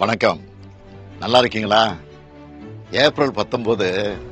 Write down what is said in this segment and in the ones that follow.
வணக்கம். நல்லா இருக்கீங்களா? ஏப்ரல் 19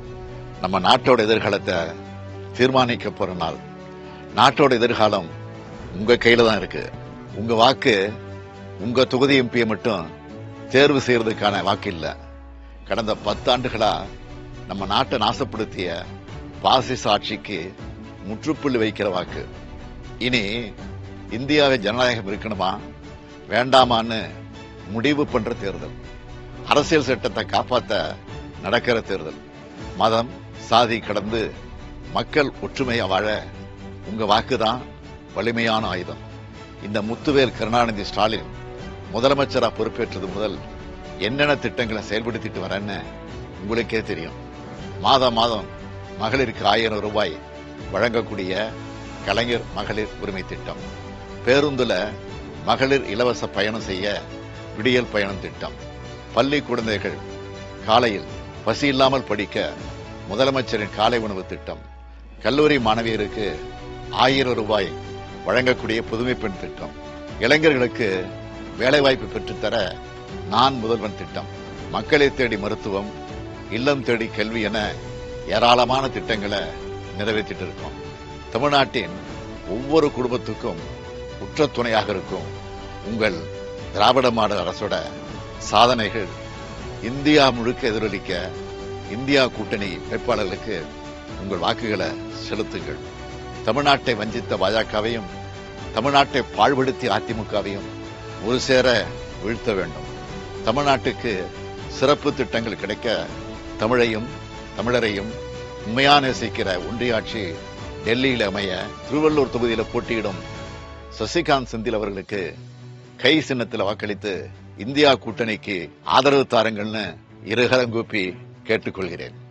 நம்ம நாட்டோட எதிர்காலத்தை தீர்மானிக்க போற நாள். நாட்டோட எதிர்காலம் உங்க கையில தான் இருக்கு. உங்க வாக்கு உங்க தொகுதி எம்பியை மட்டும் தேர்வு செய்யறதுக்கான வாக்கு இல்ல. கடந்த 10 ஆண்டுகளா நம்ம நாட்டை நாசப்படுத்திய பாசிச ஆட்சிக்கு முற்றுப்புள்ளி வைக்கிற வாக்கு. இனி இந்தியாவை ஜனநாயகம் இருக்கணுமா வேண்டாமான்னு முடிவு பண்ற தேர்தல். அரசியல் சட்டத்தை காப்பாற்ற நடக்கிற தேர்தல். மதம் சாதி கடந்து மக்கள் ஒற்றுமையா வாழ உங்க வாக்குதான் வலிமையான ஆயுதம். இந்த முத்துவேல் கருணாநிதி ஸ்டாலின் முதலமைச்சரா பொறுப்பேற்றது முதல் என்னென்ன திட்டங்களை செயல்படுத்திட்டு வரேன்னு உங்களுக்கே தெரியும். மாதம் மகளிருக்கு 1000 ரூபாய் வழங்கக்கூடிய கலைஞர் மகளிர் உரிமை திட்டம், பேருந்துல மகளிர் இலவச பயணம் செய்ய விடியல் பயணம் திட்டம், பள்ளி குழந்தைகள் காலையில் பசி இல்லாமல் படிக்க முதலமைச்சரின் காலை உணவு திட்டம், கல்லூரி மாணவியருக்கு 1000 ரூபாய் வழங்கக்கூடிய புதுமை பெண் திட்டம், இளைஞர்களுக்கு வேலைவாய்ப்பு பெற்றுத்தர நான் முதல்வன் திட்டம், மக்களை தேடி மருத்துவம், இல்லம் தேடி கல்வி என ஏராளமான திட்டங்களை நிறைவேற்றிட்டு இருக்கோம். தமிழ்நாட்டின் ஒவ்வொரு குடும்பத்துக்கும் உற்ற துணையாக இருக்கும் உங்கள் திராவிட மாடல் அரசோட சாதனைகள் இந்தியா முழுக்க எதிரொலிக்க இந்தியா கூட்டணி வேட்பாளர்களுக்கு உங்கள் வாக்குகளை செலுத்துங்கள். தமிழ்நாட்டை வஞ்சித்த பாஜகவையும் தமிழ்நாட்டை பாழ்படுத்திய அதிமுகவையும் ஒரு சேர வீழ்த்த வேண்டும். தமிழ்நாட்டுக்கு சிறப்பு திட்டங்கள் கிடைக்க தமிழையும் தமிழரையும் உண்மையா நேசிக்கிற ஒன்றியாட்சி டெல்லியில் அமைய திருவள்ளூர் தொகுதியில் போட்டியிடும் சசிகாந்த் செந்தில் அவர்களுக்கு கை சின்னத்தில் வாக்களித்து இந்தியா கூட்டணிக்கு ஆதரவு தாருங்கள்னு இருகரம் கூப்பி கேட்டுக்கொள்கிறேன்.